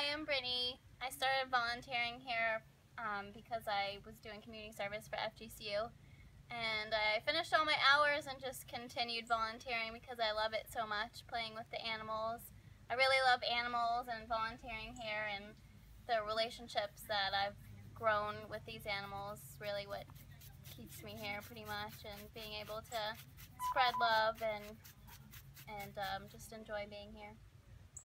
I'm Brittany. I started volunteering here because I was doing community service for FGCU, and I finished all my hours and just continued volunteering because I love it so much, playing with the animals. I really love animals and volunteering here, and the relationships that I've grown with these animals is really what keeps me here pretty much, and being able to spread love and just enjoy being here.